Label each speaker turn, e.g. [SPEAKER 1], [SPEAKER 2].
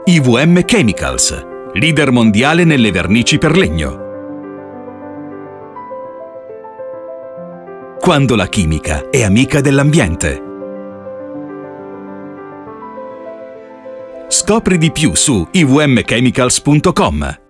[SPEAKER 1] IVM Chemicals, leader mondiale nelle vernici per legno. Quando la chimica è amica dell'ambiente. Scopri di più su ivmchemicals.com.